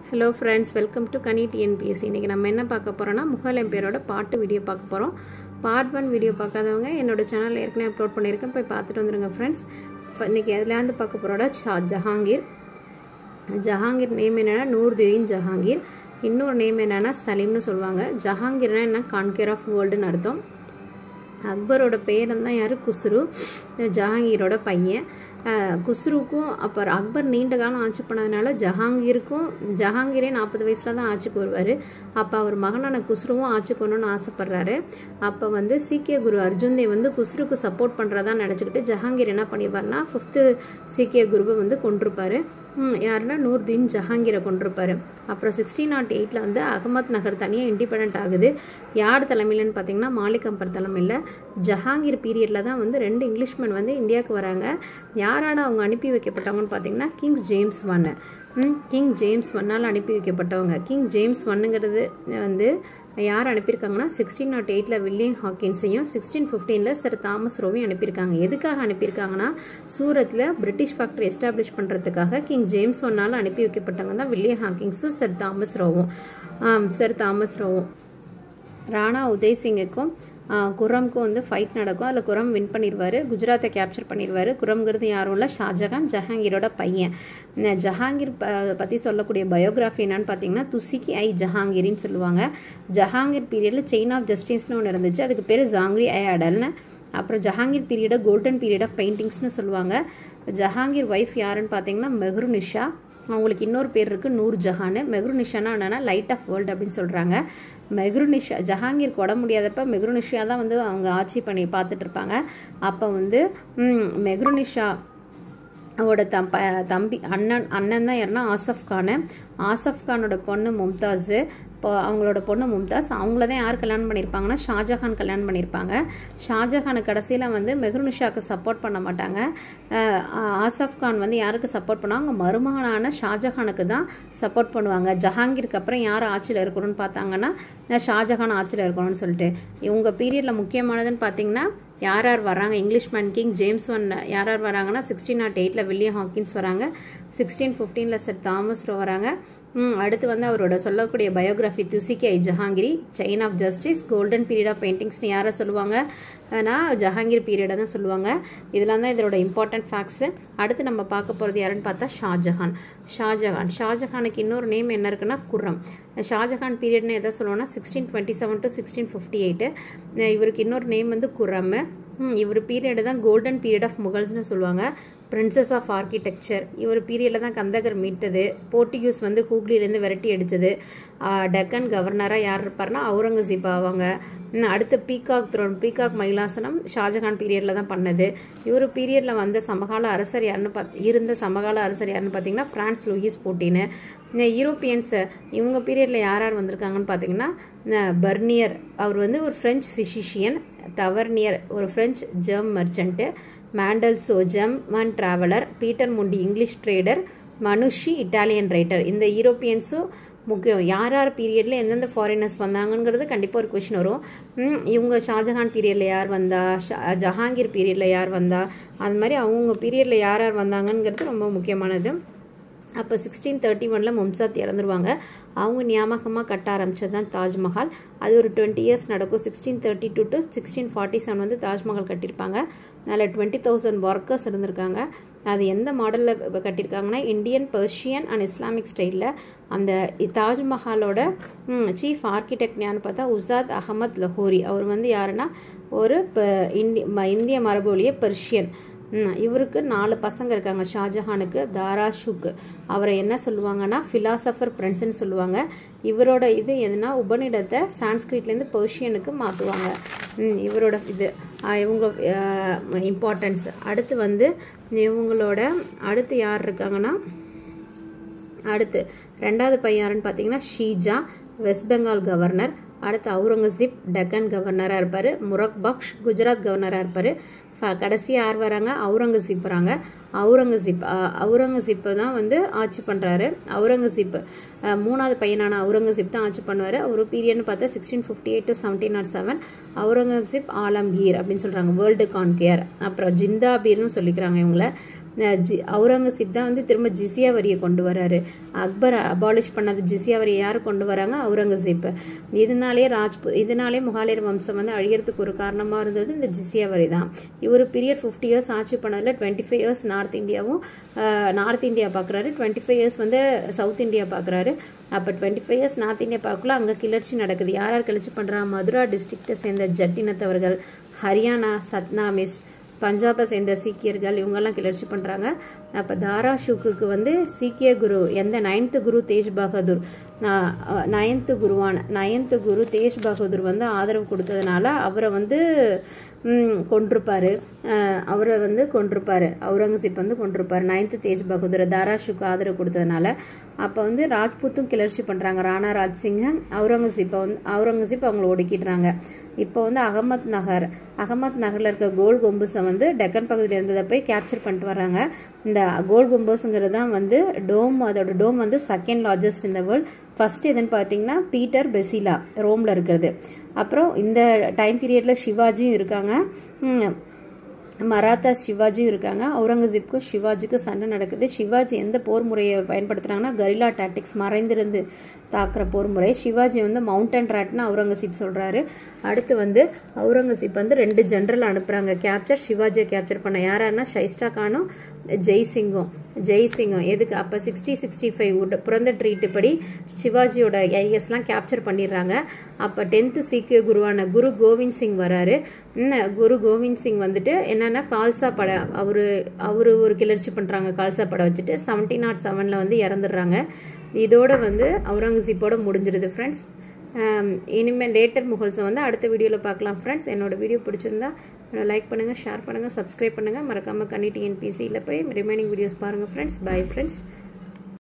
Hello friends, welcome to Kani TNPSC. இன்னைக்கு நம்ம என்ன பார்க்க போறோம்னா முகல் எம்பையரோட பாட்டு வீடியோ பார்க்க போறோம். பார்ட் 1 வீடியோ பார்க்காதவங்க என்னோட சேனல்ல ஏற்கனவே அப்லோட் பண்ணிருக்கேன், போய் பார்த்துட்டு வந்துருங்க फ्रेंड्स. இன்னைக்கு எதுல இருந்து பார்க்க போறோம்னா ஜஹாங்கீர். ஜஹாங்கீர் நேம் என்னன்னா நூர்தீன் ஜஹாங்கீர். இன்னொரு நேம் என்னன்னா சலீம்னு சொல்வாங்க. ஜஹாங்கீர்னா என்ன கான்கர் ஆஃப் வேர்ல்ட்னு அர்த்தம். அக்பரோட பேர் தான் யாரு குஸ்ரு, ஜஹாங்கீரோட பையன். குஸ்ருக்கும் அப்புறம் அக்பர் நீண்ட காலம் ஆட்சி பண்ணதுனால ஜஹாங்கீரே 40 வயசுல தான் ஆட்சிக்கு வருவார். அப்போ அவர் மகனான குஸ்ருவும் ஆட்சிக்கு வரணும்னு ஆசைப்படுறாரு. அப்போ வந்து சீக்கிய குரு அர்ஜுன் தேவ் வந்து குஸ்ருக்கு சப்போர்ட் பண்ணுறதா நினச்சிக்கிட்டு ஜஹாங்கீர் என்ன பண்ணியிருப்பாருன்னா 5th சீக்கிய குருவை வந்து கொண்டிருப்பார். யாருன்னா நூர்தீன் ஜஹாங்கீரை கொண்டிருப்பார். அப்புறம் 1608 வந்து அகமத் நகர் தனியாக இண்டிபெண்ட் ஆகுது. யார் தலைமையிலன்னு பார்த்தீங்கன்னா மாலிக் அம்பர் தலைமையில். ஜஹாங்கீர் பீரியடில் தான் வந்து 2 இங்கிலீஷ்மேன் வந்து இந்தியாவுக்கு வராங்க. யாரால அவங்க அனுப்பி வைக்கப்பட்டவங்கன்னு பார்த்தீங்கன்னா கிங் ஜேம்ஸ் I அனுப்பி வைக்கப்பட்டவங்க. கிங் ஜேம்ஸ் Iங்கிறது வந்து யார் அனுப்பியிருக்காங்கன்னா 1608 வில்லியம் ஹாக்கின்ஸையும் 1615 சர் தாமஸ் ரோவையும் அனுப்பியிருக்காங்க. எதுக்காக அனுப்பியிருக்காங்கன்னா சூரத்தில் பிரிட்டிஷ் ஃபேக்டரி எஸ்டாப்ளிஷ் பண்ணுறதுக்காக கிங் ஜேம்ஸ் I அனுப்பி வைக்கப்பட்டவங்க தான் வில்லியம் ஹாக்கின்ஸும் சர் தாமஸ் ரோவும். ராணா உதய் சிங்குக்கும் குரம்க்கும் வந்து ஃபைட் நடக்கும். அதில் குரம் வின் பண்ணிடுவார், குஜராத்தை கேப்சர் பண்ணிடுவார். குரம்ங்கிறது யாரும் இல்லை, ஷாஜகான், ஜஹாங்கீரோட பையன். ஜஹாங்கீர் பற்றி சொல்லக்கூடிய பயோகிராஃபி என்னன்னு பார்த்தீங்கன்னா துசிகி ஜஹாங்கீரின்னு சொல்லுவாங்க. ஜஹாங்கீர் பீரியடில் செயின் ஆஃப் ஜஸ்டிஸ்னு ஒன்று இருந்துச்சு, அதுக்கு பேர் ஜாங்கிரி அடல்னு. அப்புறம் ஜஹாங்கீர் பீரியடை கோல்டன் பீரியட் ஆஃப் பெயிண்டிங்ஸ்னு சொல்லுவாங்க. ஜஹாங்கீர் ஒய்ஃப் யாருன்னு பார்த்தீங்கன்னா மெஹ்ருநிஷா. அவங்களுக்கு இன்னொரு பேர் இருக்குது நூர் ஜஹான். மெஹ்ருநிஷானா என்னென்னா லைட் ஆஃப் வேர்ல்டு அப்படின்னு சொல்கிறாங்க. மெஹ்ருநிஷா ஜஹாங்கீருக்கு உடம்பு முடியாதப்ப மெஹ்ருநிஷா தான் வந்து அவங்க ஆட்சி பண்ணி பார்த்துட்டு இருப்பாங்க. அப்போ வந்து மெஹ்ருநிஷா அவரோட தம்பி அண்ணன் தான் யாருன்னா ஆசஃப் கானோட பொண்ணு மும்தாஸு. இப்போ அவங்களோட பொண்ணு மும்தாஸ் அவங்கள தான் யார் கல்யாணம் பண்ணியிருப்பாங்கன்னா ஷாஜஹான் கல்யாணம் பண்ணியிருப்பாங்க. ஷாஜஹானுக்கு கடைசியில் வந்து மெஹ்ருநிஷாவுக்கு சப்போர்ட் பண்ண மாட்டாங்க. ஆசஃப் கான் வந்து யாருக்கு சப்போர்ட் பண்ணுவாங்க, மருமகனான ஷாஜஹானுக்கு தான் சப்போர்ட் பண்ணுவாங்க. ஜஹாங்கீருக்கு அப்புறம் யார் ஆட்சியில் இருக்கணும்னு பார்த்தாங்கன்னா ஷாஜஹான் ஆட்சியில் இருக்கணும்னு சொல்லிட்டு. இவங்க பீரியடில் முக்கியமானதுன்னு பார்த்தீங்கன்னா யார் வராங்க, இங்கிலீஷ்மேன் கிங் ஜேம்ஸ் யார் வராங்கன்னா 1608 வில்லியம் ஹாக்கின்ஸ் வராங்க, 1615 சர் தாமஸ் ரோ வராங்க. அடுத்து வந்து அவரோட சொல்லக்கூடிய biography Tuzuk Jahangiri, chain of justice, golden period of பெயிண்டிங்ஸ்னு யாரை சொல்லுவாங்க, ஜஹாங்கீர் பீரியடை தான் சொல்லுவாங்க. இதெல்லாம் தான் இதோட இம்பார்ட்டன்ட் ஃபேக்ட்ஸு. அடுத்து நம்ம பார்க்க போகிறது யாருன்னு பார்த்தா ஷாஜஹானுக்கு இன்னொரு நேம் என்ன இருக்குன்னா குரம். ஷாஜஹான் பீரியட்னு எதை சொல்லுவோம்னா 1627 to 1658. இவருக்கு இன்னொரு நேம் வந்து குரம். இவர் பீரியடு தான் கோல்டன் பீரியட் ஆஃப் முகல்ஸ்னு சொல்லுவாங்க. Princess of architecture. இவர் பீரியடில் தான் கந்தகர் மீட்டது. போர்ட்டுகீஸ் வந்து ஹூக்லிலேருந்து விரட்டி அடித்தது. டெக்கன் கவர்னராக யார் இருப்பார்னா அவுரங்கசீப் ஆவாங்க. அடுத்து பீகாக் மயிலாசனம் ஷாஜஹான் பீரியடில் தான் பண்ணது. இவர் பீரியடில் வந்த சமகால அரசர் யாருன்னு பார்த்தீங்கன்னா ஃப்ரான்ஸ் லூயிஸ் போட்டின்னு. யூரோப்பியன்ஸ் இவங்க பீரியடில் யார் வந்திருக்காங்கன்னு பார்த்தீங்கன்னா பர்னியர், அவர் வந்து ஒரு ஃப்ரெஞ்ச் ஃபிசிஷியன். தவர்னியர் ஒரு French gem merchant. Mandelslo German traveller. Peter Mundy English trader. Manucci Italian writer. இந்த யூரோப்பியன்ஸும் முக்கியம். யார் பீரியடில் எந்தெந்த ஃபாரினர்ஸ் வந்தாங்கங்கிறது கண்டிப்பாக ஒரு கொஷின் வரும். இவங்க ஷாஜஹான் பீரியடில் யார் வந்தா, ஜஹாங்கீர் பீரியடில் யார் வந்தா, அது மாதிரி அவங்கவுங்க பீரியடில் யார் வந்தாங்கங்கிறது ரொம்ப முக்கியமானது. அப்போ 1631 மும்தாஸ் இறந்துருவாங்க. அவங்க ஞாபகமாக கட்ட ஆரம்பித்தது தான் தாஜ்மஹால். அது ஒரு 20 years நடக்கும். 1632 to 1647 வந்து தாஜ்மஹால் கட்டியிருப்பாங்க. அதில் 20,000 ஒர்க்கர்ஸ் இருந்திருக்காங்க. அது எந்த மாடலில் கட்டியிருக்காங்கன்னா இந்தியன், பெர்ஷியன் அண்ட் இஸ்லாமிக் ஸ்டைலில். அந்த தாஜ்மஹாலோட சீஃப் ஆர்கிடெக்ட் யாருன்னு பார்த்தா உசாத் அகமத் லஹோரி. அவர் வந்து யாருன்னா ஒரு இந்திய மரபொழிய பெர்ஷியன். இவருக்கு 4 பசங்க இருக்காங்க. ஷாஜஹானுக்கு தாராஷுக். அவரை என்ன சொல்லுவாங்கன்னா ஃபிலாசபர் பிரின்ஸ்ன்னு சொல்லுவாங்க. இவரோட இது எதுனா உபநிடத்தை சான்ஸ்கிரிட்லேருந்து பெர்ஷியனுக்கு மாற்றுவாங்க. இவரோட இது இவங்க இம்பார்ட்டன்ஸ். அடுத்து வந்து இவங்களோட அடுத்து யார் இருக்காங்கன்னா அடுத்து 2வது பையன் யாருன்னு பார்த்தீங்கன்னா ஷீஜா, வெஸ்ட் பெங்கால் கவர்னர். அடுத்து அவுரங்கசீப் டெக்கன் கவர்னராக இருப்பார். முரக்பக்ஷ் குஜராத் கவர்னராக இருப்பார். கடைசி யார் வராங்க, அவுரங்கசீப் வராங்க. அவுரங்கசீப் தான் வந்து ஆட்சி பண்ணுறாரு. அவுரங்கசீப் 3வது பையனான அவுரங்கசீப் தான் ஆட்சி பண்ணுவார். ஒரு பீரியட்னு பார்த்தா 1658 to 1707. அவுரங்கசீப் ஆலம்கீர் அப்படின்னு சொல்கிறாங்க, வேர்ல்டு கான்கேர். அப்புறம் ஜிந்தாபீர்னு சொல்லிக்கிறாங்க இவங்கள. அவுரங்கசீப் தான் வந்து திரும்ப ஜிசியா வரியை கொண்டு வராரு. அக்பர் அபாலிஷ் பண்ணது ஜிசியா வரியை யார் கொண்டு வராங்க? அவுரங்கசீப். இதனாலே முகாலியர் வம்சம் வந்து அழியறதுக்கு ஒரு காரணமாக இருந்தது இந்த ஜிசியா வரி தான். இவர் பீரியட் 50 இயர்ஸ் ஆட்சி பண்ணதில் 25 இயர்ஸ் நார்த் இந்தியா பார்க்குறாரு, 25 இயர்ஸ் வந்து சவுத் இந்தியா பார்க்குறாரு. அப்போ 25 இயர்ஸ் நார்த் இந்தியா பார்க்கல, அங்கே கிளர்ச்சி நடக்குது. யார் கிளர்ச்சி பண்ணுறாங்க? மதுரா டிஸ்ட்ரிக்டை சேர்ந்த ஜட்டினத்தவர்கள், ஹரியானா சத்னாமிஸ், பஞ்சாபை சேர்ந்த சீக்கியர்கள், இவங்கெல்லாம் கிளர்ச்சி பண்ணுறாங்க. அப்போ தாரா ஷுக்குக்கு வந்து சீக்கிய குரு எந்த 9th குரு தேஜ் பகதூர் 9th குரு தேஜ் பகதூர் வந்து ஆதரவு கொடுத்ததுனால அவரை வந்து கொண்டிருப்பாரு. அவுரங்கசீப் வந்து கொண்டிருப்பார் 9th தேஜ் பகதூர் தாரா ஷுக்கு ஆதரவு கொடுத்ததுனால. அப்போ வந்து ராஜ்பூத்தும் கிளர்ச்சி பண்ணுறாங்க. ராணா ராஜ்சிங்க அவுரங்கசீப் அவங்கள ஒடுக்கிடுறாங்க. இப்போ வந்து அகமத் நகரில் இருக்க கோல் கும்பஸை வந்து டெக்கன் பகுதியில் இருந்ததை போய் கேப்சர் பண்ணிட்டு வராங்க. இந்த கோல் கும்பஸ்ங்கிறது தான் வந்து டோம், அதோட டோம் வந்து செகண்ட் லார்ஜஸ்ட் இந்த வேர்ல்ட். ஃபர்ஸ்ட் எதுன்னு பார்த்தீங்கன்னா பீட்டர் பெசிலா ரோமில் இருக்கிறது. அப்புறம் இந்த டைம் பீரியடில் சிவாஜியும் இருக்காங்க, மராத்தா சிவாஜியும் இருக்காங்க. அவுரங்கசீப்க்கும் சிவாஜிக்கும் சண்டை நடக்குது. சிவாஜி எந்த போர் முறையை பயன்படுத்துகிறாங்கன்னா கரில்லா டாக்டிக்ஸ், மறைந்திருந்து தாக்குற போர் முறை. சிவாஜி வந்து மவுண்டன் ராட்னு அவுரங்கசீப் சொல்கிறாரு. அடுத்து வந்து அவுரங்கசீப் வந்து 2 ஜென்ரல் அனுப்புகிறாங்க சிவாஜியை கேப்சர் பண்ண. யாராருன்னா ஷைஸ்டா கானும் ஜெய்சிங்கும். எதுக்கு? அப்போ 60-65 பிறந்த ட்ரீட்டு படி சிவாஜியோட ஏரியாஸ்லாம் கேப்சர் பண்ணிடுறாங்க. அப்போ 10th சீக்கிய குருவான குரு கோவிந்த் சிங் வராரு. குரு கோவிந்த் சிங் வந்துட்டு என்னன்னா கால்சா படை அவரு ஒரு கிளர்ச்சி பண்ணுறாங்க. கால்சா படை வச்சுட்டு 1707 வந்து இறந்துடுறாங்க. இதோட வந்து அவுரங்கசீப்போட முடிஞ்சிடுது ஃப்ரெண்ட்ஸ். இனிமேல் லேட்டர் முகல்ஸை வந்து அடுத்த வீடியோவில் பார்க்கலாம் ஃப்ரெண்ட்ஸ். என்னோட வீடியோ பிடிச்சிருந்தா லைக் பண்ணுங்கள், ஷேர் பண்ணுங்கள், சப்ஸ்கிரைப் பண்ணுங்கள். மறக்காமல் கன்னி TNPCயில் போய் ரிமைனிங் வீடியோஸ் பாருங்கள் ஃப்ரெண்ட்ஸ். Bye friends.